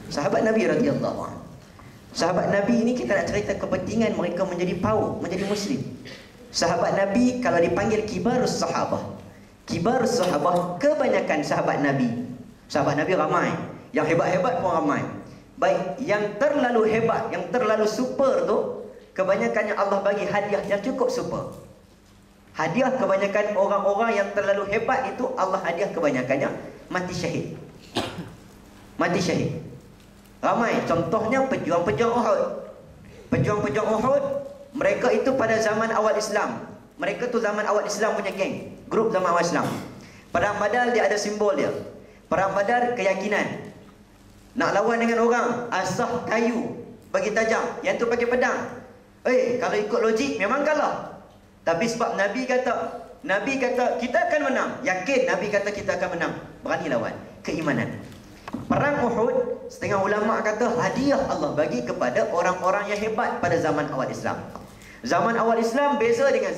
Sahabat Nabi radhiyallahu anhu. Sahabat Nabi ini kita nak cerita kepentingan mereka menjadi PAU, menjadi Muslim. Sahabat Nabi kalau dipanggil kibarus sahabah. Kibarus sahabah, kebanyakan sahabat Nabi. Sahabat Nabi ramai, yang hebat-hebat pun ramai. Baik, yang terlalu hebat, yang terlalu super tu, kebanyakannya Allah bagi hadiah yang cukup super. Hadiah kebanyakan orang-orang yang terlalu hebat itu Allah hadiah kebanyakannya mati syahid. Mati syahid. Ramai, contohnya pejuang-pejuang Uhud. Pejuang-pejuang Uhud, mereka itu pada zaman awal Islam. Mereka tu zaman awal Islam punya geng, grup zaman awal Islam. Perang Badar dia ada simbol dia. Perang Badar keyakinan. Nak lawan dengan orang, asah kayu bagi tajam, yang tu pakai pedang. Kalau ikut logik memang kalah. Tapi sebab Nabi kata kita akan menang. Yakin Nabi kata kita akan menang. Berani lawan. Keimanan. Perang Uhud, setengah ulama kata hadiah Allah bagi kepada orang-orang yang hebat pada zaman awal Islam. Zaman awal Islam beza dengan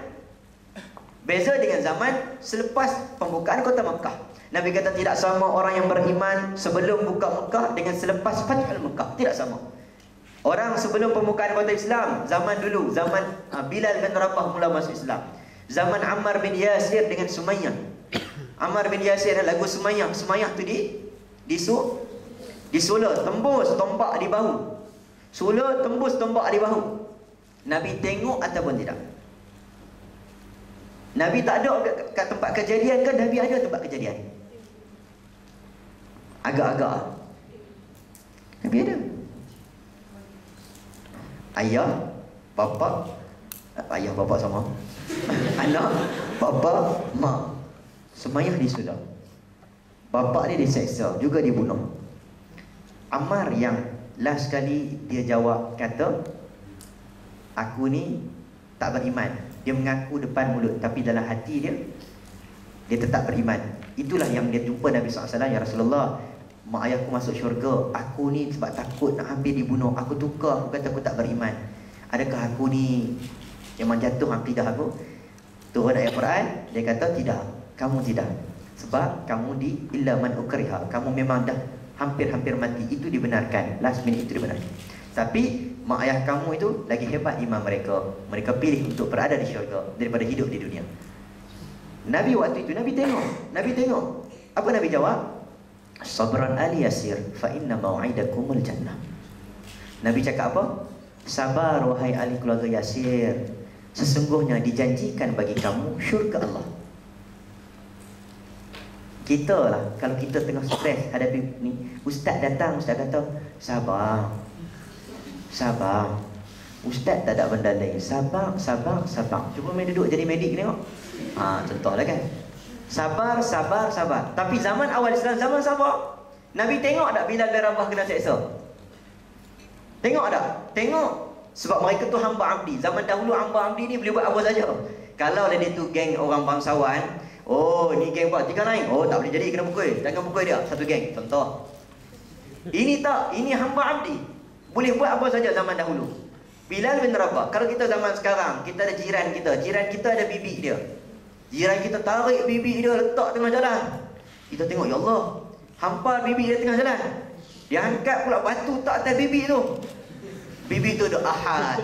zaman selepas pembukaan kota Mekah. Nabi kata tidak sama orang yang beriman sebelum buka Mekah dengan selepas Fathul Mekah. Tidak sama. Orang sebelum pembukaan kota Islam, zaman dulu, zaman Bilal bin Rabah mula masuk Islam. Zaman Ammar bin Yasir dengan Sumayyah. Ammar bin Yasir ada lagu Sumayyah. Sumayyah tu disula, tembus tombak di bahu. Sula tembus tombak di bahu. Nabi tengok ataupun tidak? Nabi tak ada kat tempat kejadian ke? Nabi ada tempat kejadian. Agak-agak Nabi ada. Ayah, bapa sama. Anak, bapa, mak. Semayah disula. Bapa dia diseksa, juga dibunuh. Ammar yang last kali dia jawab kata, aku ni tak beriman. Dia mengaku depan mulut, tapi dalam hati dia tetap beriman. Itulah yang dia jumpa Nabi SAW. Ya Rasulullah, mak ayahku masuk syurga, aku ni sebab takut nak hampir dibunuh, aku tukar, aku kata aku tak beriman. Adakah aku ni memang jatuh akidah aku? Turun ayat Quran, dia kata tidak, kamu tidak. Sebab kamu illa man ukriha, kamu memang dah hampir-hampir mati. Itu dibenarkan, last minute itu dibenarkan. Tapi mak ayah kamu itu lagi hebat iman mereka. Mereka pilih untuk berada di syurga daripada hidup di dunia. Nabi waktu itu, Nabi tengok. Apa Nabi jawab? Sabran ali yasir fa inna mau'idakumul jannah. Nabi cakap apa? Sabar wahai ahli keluarga Yasir, sesungguhnya dijanjikan bagi kamu syurga Allah. Kita lah, kalau kita tengah stres hadapi ni, ustaz datang, ustaz kata sabar. Ustaz tak ada benda lain. Sabar. Cuba main duduk jadi medik tengok. Contohlah kan. Sabar. Tapi zaman awal Islam, zaman sabar. Nabi tengok tak Bilal bin Rabah kena seksa? Tengok tak? Tengok. Sebab mereka tu hamba abdi. Zaman dahulu hamba abdi ni boleh buat apa saja. Kalau dia tu geng orang bangsawan, oh ni geng buat tiga lain, oh tak boleh jadi, kena pukul. Jangan pukul dia, satu geng. Contoh. Ini tak, ini hamba abdi, boleh buat apa saja zaman dahulu. Bilal bin Rabah. Kalau kita zaman sekarang, kita ada jiran kita ada bibi dia. Jiran kita tarik bibi dia, letak tengah jalan. Kita tengok, ya Allah, hampar bibi dia tengah jalan. Dia angkat pula batu tak atas bibi tu. Bibi tu ada ahad.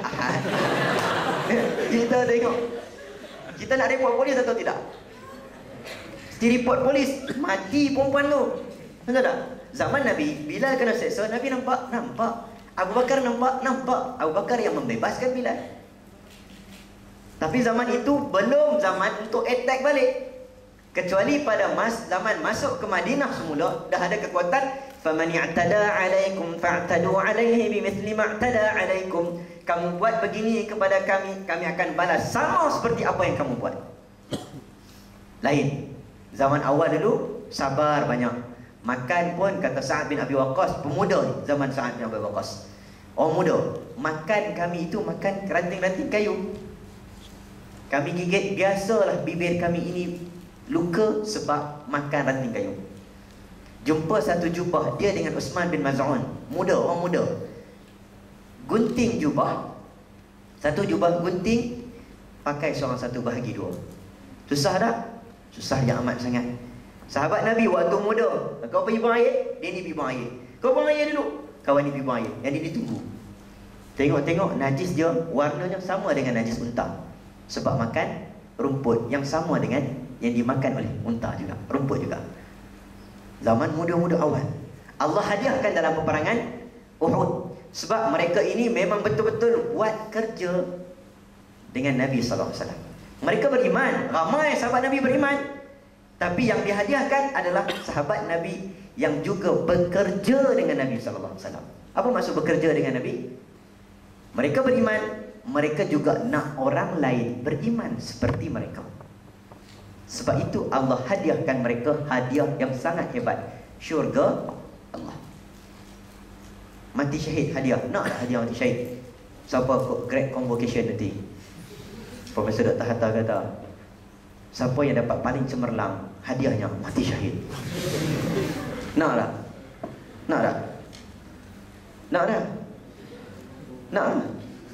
Kita tengok. Kita nak report polis atau tidak? Mesti report polis. Mati perempuan tu. Betul tak? Zaman Nabi, Bilal kena seksa, Nabi nampak. Abu Bakar nampak. Abu Bakar yang membebaskan Bilal. Tapi zaman itu belum zaman untuk attack balik. Kecuali pada zaman masuk ke Madinah semula, dah ada kekuatan. Faman i'tada 'alaikum fa'tadu 'alaihi bimithli ma i'tada 'alaikum. Kamu buat begini kepada kami, kami akan balas sama seperti apa yang kamu buat. Lain. Zaman awal dulu sabar banyak. Makan pun kata Sa'ad bin Abi Waqqas, pemuda ni, zaman Sa'ad bin Abi Waqqas. Orang muda, makan kami itu makan ranting-ranting kayu. Kami gigit, biasalah bibir kami ini luka sebab makan ranting kayu. Jumpa satu jubah dia dengan Uthman bin Maz'un, orang muda. Gunting jubah, satu jubah gunting, pakai seorang satu bahagi dua. Susah tak? Susah yang amat sangat. Sahabat Nabi waktu muda, kau pergi buang air, dia ni pergi buang air. Kau buang air dulu. Kawan ni pergi buang air. Yang dia tunggu. Tengok-tengok najis dia, warnanya sama dengan najis unta. Sebab makan rumput yang sama dengan yang dimakan oleh unta juga, rumput juga. Zaman muda-muda awal, Allah hadiahkan dalam peperangan Uhud. Sebab mereka ini memang betul-betul buat kerja dengan Nabi SAW. Mereka beriman, ramai sahabat Nabi beriman. Tapi yang dihadiahkan adalah sahabat Nabi yang juga bekerja dengan Nabi SAW. Apa maksud bekerja dengan Nabi? Mereka beriman, mereka juga nak orang lain beriman seperti mereka. Sebab itu Allah hadiahkan mereka hadiah yang sangat hebat. Syurga Allah. Mati syahid hadiah. Nak tak hadiah mati syahid? Siapa great convocation nanti? Profesor Dr. Hatta kata, siapa yang dapat paling cemerlang, hadiahnya mati syahid. Nak tak? Nak tak? Nak tak? Nak lah.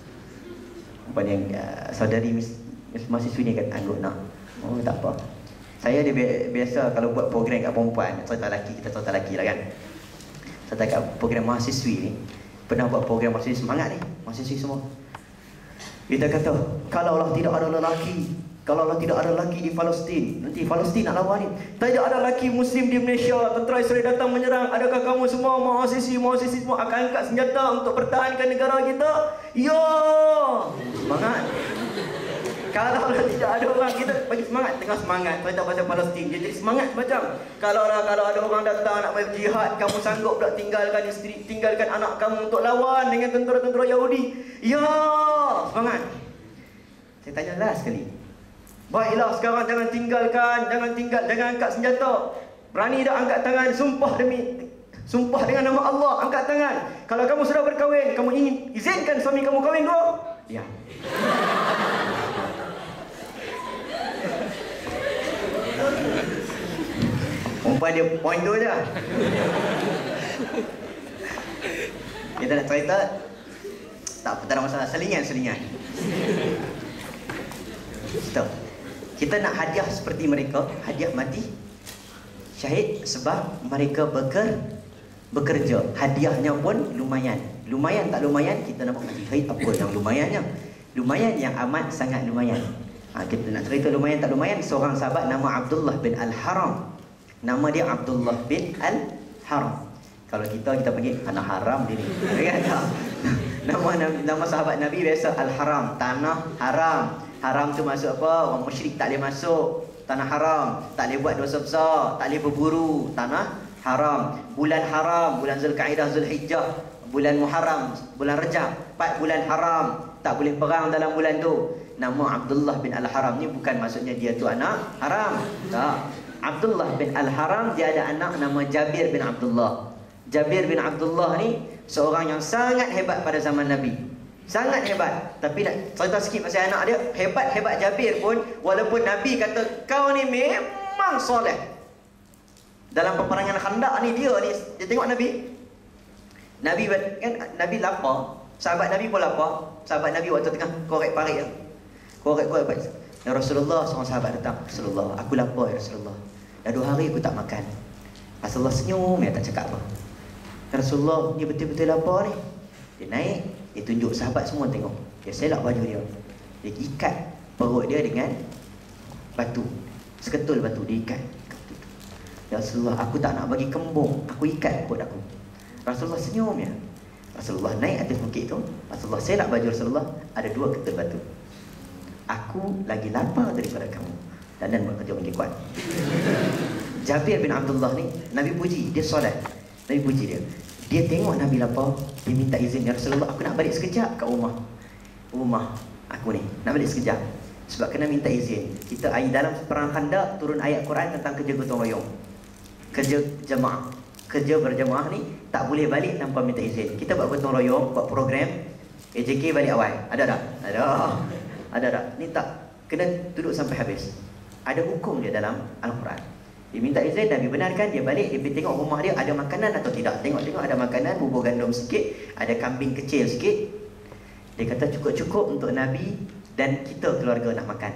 Apa yang saudari mahasiswi ni kata anggut nak. Oh tak apa. Saya dia biasa kalau buat program kat perempuan, cerita lelaki, kita cerita lelaki lah kan. Cerita kat program mahasiswi ni, pernah buat program mahasiswi, semangat ni mahasiswi semua. Kita kata, kalau Allah tidak ada lelaki, kalau Allah tidak ada lelaki di Palestin, nanti Palestin nak lawan ni. Tidak ada lelaki Muslim di Malaysia, tentera Israel datang menyerang. Adakah kamu semua mahasiswi semua akan angkat senjata untuk pertahankan negara kita? Ya, semangat. Kalau tidak ada orang, kita bagi semangat. Tengah semangat, kita baca Palestin, dia jadi semangat macam kalau ada orang datang nak berjihad, kamu sanggup tak tinggalkan isteri, tinggalkan anak kamu untuk lawan dengan tentera-tentera Yahudi? Ya, semangat. Saya tanya last sekali. Baiklah, sekarang jangan jangan angkat senjata. Berani tak angkat tangan, sumpah dengan nama Allah, angkat tangan. Kalau kamu sudah berkahwin, kamu ingin izinkan suami kamu kahwin dua? Ya. Umpan dia point tu je. Kita nak cerita, tak ada masalah, selingan. Stop. Kita nak hadiah seperti mereka, hadiah mati syahid sebab mereka bekerja. Hadiahnya pun lumayan. Lumayan tak lumayan, kita nak mati syahid apa yang lumayannya? Lumayan yang amat sangat lumayan. Kita nak cerita lumayan tak lumayan. Seorang sahabat nama Abdullah bin Al-Haram. Nama dia Abdullah bin Al-Haram. Kalau kita panggil tanah haram dia ni. Nama sahabat Nabi biasa Al-Haram, tanah haram. Haram tu maksud apa? Orang musyrik tak boleh masuk tanah haram, tak boleh buat dosa besar, tak boleh berburu, tanah haram. Bulan haram, bulan Zulkaidah, Zulhijjah, bulan Muharram, bulan Rajab, 4 bulan haram, tak boleh perang dalam bulan tu. Nama Abdullah bin Al-Haram ni bukan maksudnya dia tu anak haram. Tak. Abdullah bin Al-Haram dia ada anak nama Jabir bin Abdullah. Jabir bin Abdullah ni seorang yang sangat hebat pada zaman Nabi. Sangat hebat. Tapi nak cerita sikit pasal anak dia. Hebat-hebat Jabir pun, walaupun Nabi kata kau ni memang soleh, dalam peperangan Khandaq ni dia tengok Nabi kan, Nabi lapar, sahabat Nabi pun lapar. Sahabat Nabi waktu tengah korek parit, korek ya Rasulullah, seorang sahabat datang, Rasulullah, aku lapar ya Rasulullah, dah 2 hari aku tak makan. Rasulullah senyum, ya tak cakap apa. Ya Rasulullah, ni betul-betul lapar ni. Dia naik, dia tunjuk sahabat semua tengok. Dia selak baju dia. Dia ikat perut dia dengan batu. Seketul batu dia ikat. Ya Rasulullah, aku tak nak bagi kembung, aku ikat perut aku. Rasulullah senyum ya. Rasulullah naik atas bukit tu. Rasulullah selak baju Rasulullah, ada 2 ketul batu. Aku lagi lapar daripada kamu. Dan buat kerja makin kuat. Jabir bin Abdullah ni, Nabi puji, dia solat. Nabi puji dia. Dia tengok Nabi lapar, dia minta izin, ya Rasulullah, aku nak balik sekejap kat rumah aku ni, nak balik sekejap. Sebab kena minta izin. Kita dalam perang Khandaq turun ayat Quran tentang kerja gotong royong, kerja jemaah, kerja berjemaah ni tak boleh balik tanpa minta izin. Kita buat gotong royong, buat program AJK balik awal. Ada tak? Ada tak? Ni tak, kena duduk sampai habis. Ada hukum dia dalam Al-Quran. Dia minta izin, Nabi benarkan, dia balik, dia pergi tengok rumah dia ada makanan atau tidak. Tengok ada makanan, bubur gandum sikit, ada kambing kecil sikit. Dia kata cukup-cukup untuk Nabi dan kita keluarga nak makan.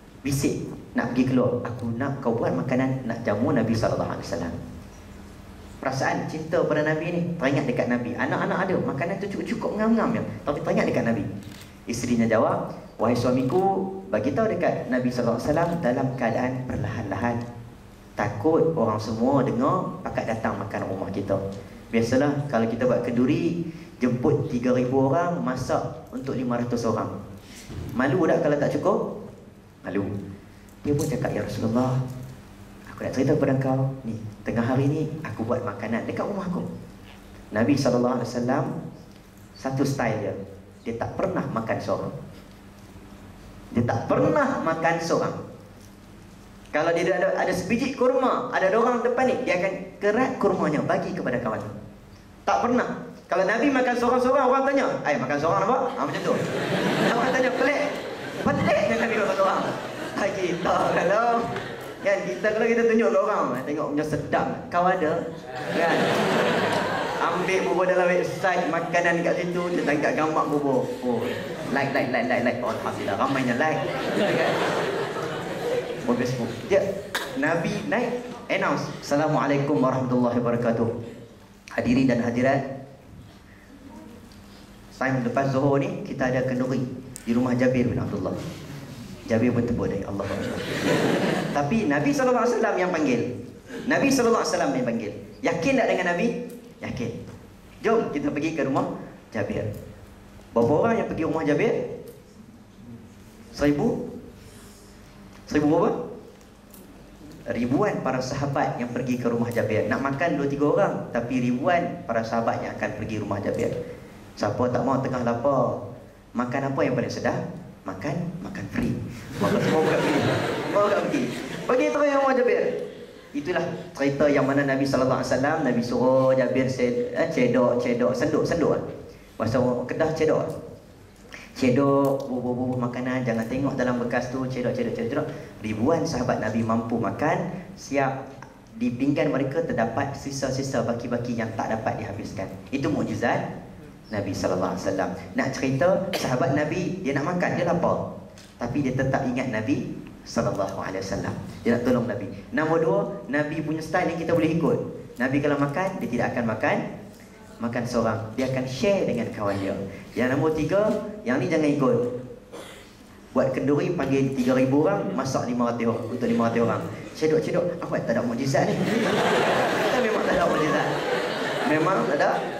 Bisik, nak pergi keluar, aku nak kau buat makanan, nak jamu Nabi SAW. perasaan cinta pada Nabi ni, teringat dekat Nabi. Anak-anak ada, makanan tu cukup ngam-ngam je, tapi teringat dekat Nabi. Isterinya jawab, wahai suamiku, bagi tahu dekat Nabi sallallahu alaihi wasallam dalam keadaan perlahan-lahan. Takut orang semua dengar, pakat datang makan rumah kita. Biasalah kalau kita buat kenduri, jemput 3,000 orang, masak untuk 500 orang. Malu tak kalau tak cukup? Malu. Dia pun cakap, ya Rasulullah, aku nak cerita kepada kau ni, tengah hari ni aku buat makanan dekat rumah aku. Nabi sallallahu alaihi wasallam satu style dia. Dia tak pernah makan seorang. Dia tak pernah makan seorang. Kalau dia ada sebiji kurma, ada orang depan ni, dia akan kerat kurmanya bagi kepada kawan. Tak pernah. Kalau Nabi makan seorang-seorang, orang tanya, makan seorang nampak? Macam tu. Orang tanya, pelik. Peliknya Nabi makan seorang. Kita kalau kan, kalau kita tunjuk ke orang, tengok punya sedap. Kau ada? Kan? Ambil bubur dalam website makanan kat situ, dia tangkap gambar bubur. Oh, like. Oh, alhamdulillah, ramainya like. Kan? Facebook. Dia Nabi naik announce, Assalamualaikum warahmatullahi wabarakatuh. Hadirin dan hadirat, time lepas Zuhur ni kita ada kenduri di rumah Jabir bin Abdullah. Jabir pun tepuk dari Allah. Tapi Nabi SAW yang panggil. Nabi SAW yang panggil. Yakin tak dengan Nabi? Yakin. Jom kita pergi ke rumah Jabir. Berapa orang yang pergi rumah Jabir? 1,000? 1,000 berapa? Ribuan para sahabat yang pergi ke rumah Jabir. Nak makan 2-3 orang, tapi ribuan para sahabat yang akan pergi rumah Jabir. Siapa tak mau tengah lapar, makan apa yang paling sedap? Makan free. Maka semua bukan pergi. Semua bukan pergi. Pergi terus rumah Jabir. Itulah cerita yang mana Nabi sallallahu alaihi wasallam, Nabi suruh Jabir cedok, senduk. Bahasa Kedah cedok. Cedok, bubuh makanan, jangan tengok dalam bekas tu, cedok. Ribuan sahabat Nabi mampu makan, siap di pinggan mereka terdapat sisa-sisa baki-baki yang tak dapat dihabiskan. Itu mukjizat Nabi sallallahu alaihi wasallam. Nak cerita sahabat Nabi, dia nak makan, dia lapar, tapi dia tetap ingat Nabi sallallahu alaihi wasallam. Dia nak tolong Nabi. Nombor 2, Nabi punya style yang kita boleh ikut. Nabi kalau makan, dia tidak akan makan seorang, dia akan share dengan kawan dia. Yang nombor 3, yang ni jangan ikut. Buat kenduri, panggil 3,000 orang, masak 500 orang untuk 500 orang. Cedok, apa tak ada mukjizat ni? Kita memang tak ada mukjizat. Memang tak ada